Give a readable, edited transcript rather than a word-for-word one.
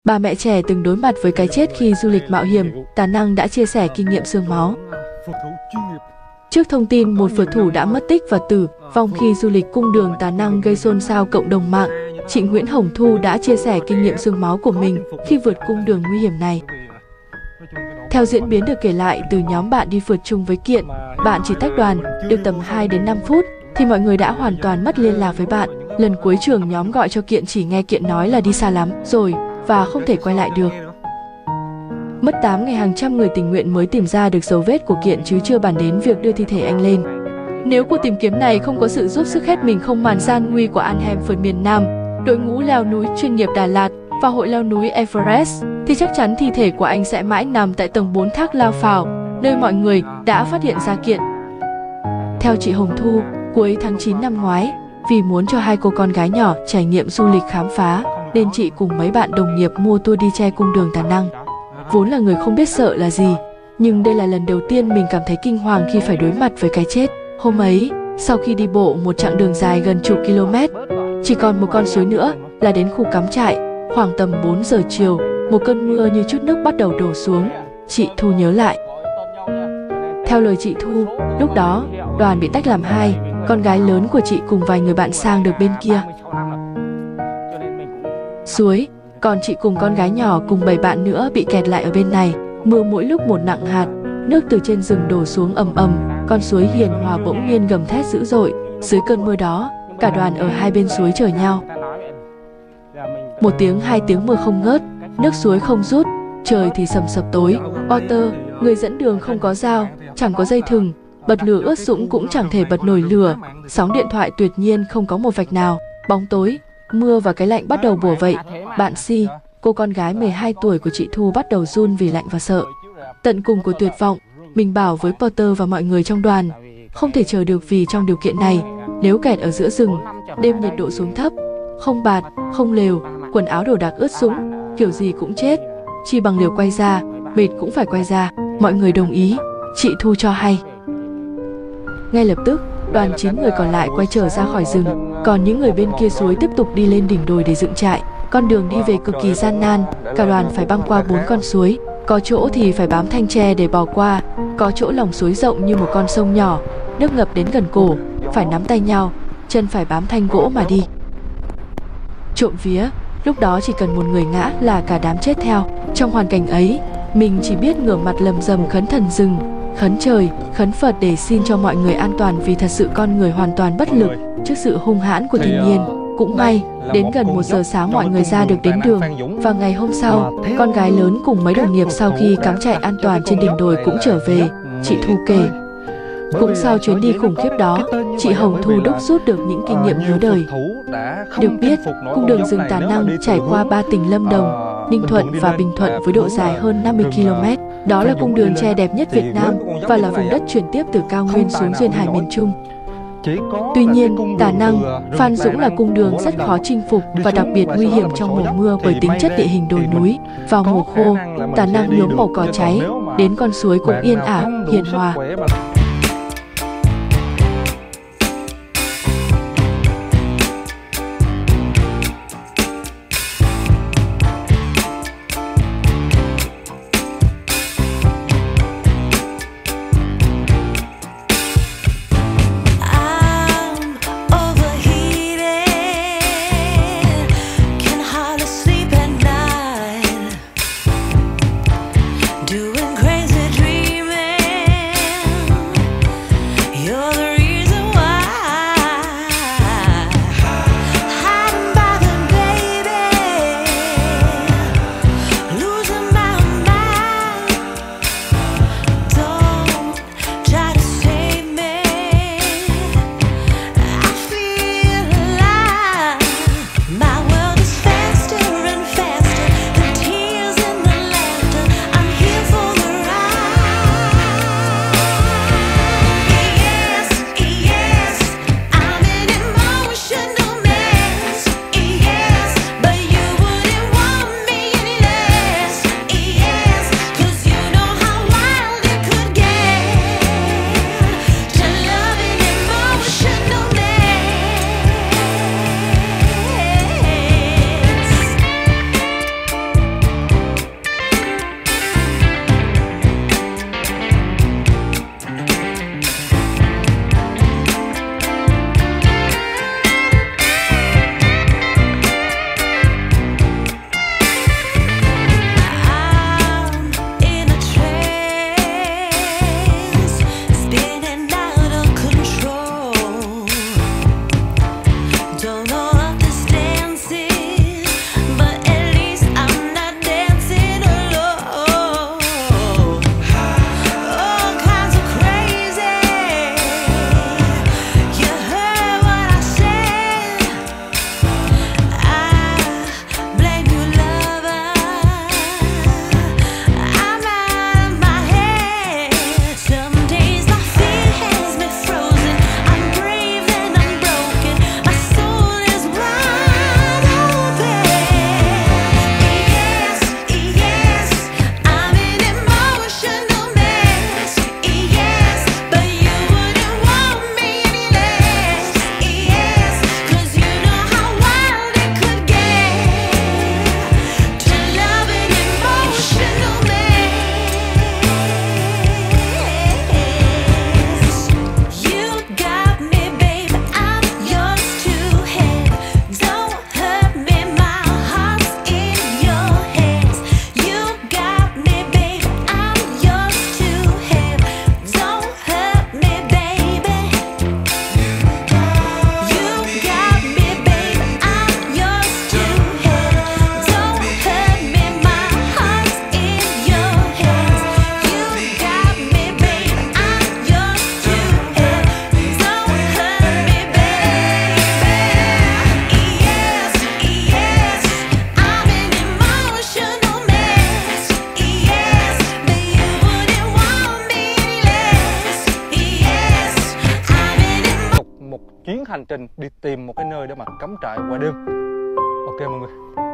Bà mẹ trẻ từng đối mặt với cái chết khi du lịch mạo hiểm, Tà Năng đã chia sẻ kinh nghiệm xương máu. Trước thông tin một phượt thủ đã mất tích và tử vong khi du lịch cung đường Tà Năng gây xôn xao cộng đồng mạng, chị Nguyễn Hồng Thu đã chia sẻ kinh nghiệm xương máu của mình khi vượt cung đường nguy hiểm này. Theo diễn biến được kể lại từ nhóm bạn đi phượt chung với Kiện, bạn chỉ tách đoàn được tầm 2 đến 5 phút thì mọi người đã hoàn toàn mất liên lạc với bạn. Lần cuối trưởng nhóm gọi cho Kiện chỉ nghe Kiện nói là đi xa lắm rồi và không thể quay lại được. Mất 8 ngày hàng trăm người tình nguyện mới tìm ra được dấu vết của Kiện chứ chưa bàn đến việc đưa thi thể anh lên. Nếu cuộc tìm kiếm này không có sự giúp sức hết mình không màn gian nguy của An phượt miền Nam, đội ngũ leo núi chuyên nghiệp Đà Lạt và hội leo núi Everest, thì chắc chắn thi thể của anh sẽ mãi nằm tại tầng 4 thác Lao Phào, nơi mọi người đã phát hiện ra Kiện. Theo chị Hồng Thu, cuối tháng 9 năm ngoái, vì muốn cho hai cô con gái nhỏ trải nghiệm du lịch khám phá, nên chị cùng mấy bạn đồng nghiệp mua tour đi che cung đường Tà Năng. Vốn là người không biết sợ là gì, nhưng đây là lần đầu tiên mình cảm thấy kinh hoàng khi phải đối mặt với cái chết. Hôm ấy, sau khi đi bộ một chặng đường dài gần chục km, chỉ còn một con suối nữa là đến khu cắm trại. Khoảng tầm 4 giờ chiều, một cơn mưa như chút nước bắt đầu đổ xuống. Chị Thu nhớ lại. Theo lời chị Thu, lúc đó đoàn bị tách làm hai, con gái lớn của chị cùng vài người bạn sang được bên kia suối, còn chị cùng con gái nhỏ cùng 7 bạn nữa bị kẹt lại ở bên này. Mưa mỗi lúc một nặng hạt, nước từ trên rừng đổ xuống ầm ầm, con suối Hiền Hòa bỗng nhiên gầm thét dữ dội. Dưới cơn mưa đó, cả đoàn ở hai bên suối chờ nhau. 1 tiếng 2 tiếng mưa không ngớt, nước suối không rút, trời thì sầm sập tối. Otter, người dẫn đường không có dao, chẳng có dây thừng, bật lửa ướt sũng cũng chẳng thể bật nổi lửa, sóng điện thoại tuyệt nhiên không có một vạch nào. Bóng tối, mưa và cái lạnh bắt đầu bủa vây. Bạn Si, cô con gái 12 tuổi của chị Thu bắt đầu run vì lạnh và sợ. Tận cùng của tuyệt vọng, mình bảo với Porter và mọi người trong đoàn, không thể chờ được vì trong điều kiện này, nếu kẹt ở giữa rừng, đêm nhiệt độ xuống thấp, không bạt, không lều, quần áo đồ đạc ướt sũng, kiểu gì cũng chết, chi bằng liều quay ra, mệt cũng phải quay ra. Mọi người đồng ý, chị Thu cho hay. Ngay lập tức, đoàn 9 người còn lại quay trở ra khỏi rừng, còn những người bên kia suối tiếp tục đi lên đỉnh đồi để dựng trại. Con đường đi về cực kỳ gian nan, cả đoàn phải băng qua 4 con suối, có chỗ thì phải bám thanh tre để bò qua, có chỗ lòng suối rộng như một con sông nhỏ, nước ngập đến gần cổ, phải nắm tay nhau, chân phải bám thanh gỗ mà đi. Trộm vía, lúc đó chỉ cần một người ngã là cả đám chết theo. Trong hoàn cảnh ấy, mình chỉ biết ngửa mặt lầm rầm khấn thần rừng, khấn trời, khấn Phật để xin cho mọi người an toàn, vì thật sự con người hoàn toàn bất lực trước sự hung hãn của thiên nhiên. Cũng may, đến gần 1 giờ sáng mọi người ra được đến đường, và ngày hôm sau, con gái lớn cùng mấy đồng nghiệp sau khi cắm trại an toàn trên đỉnh đồi cũng trở về. Chị Thu kể, cũng sau chuyến đi khủng khiếp đó, chị Hồng Thu đúc rút được những kinh nghiệm nhớ đời. Được biết, cung đường rừng Tà Năng trải qua 3 tỉnh Lâm Đồng, Ninh Thuận và Bình Thuận với độ dài hơn 50 km. Đó là cung đường tre đẹp nhất Việt Nam và là vùng đất chuyển tiếp từ cao nguyên xuống duyên hải miền Trung. Tuy nhiên, Tà Năng, Phan Dũng là cung đường rất khó chinh phục và đặc biệt nguy hiểm trong mùa mưa bởi tính chất địa hình đồi núi. Vào mùa khô, Tà Năng nhuốm màu cỏ cháy, đến con suối cũng yên ả, hiền hòa. một chuyến hành trình đi tìm một cái nơi để mà cắm trại qua đêm. Ok mọi người.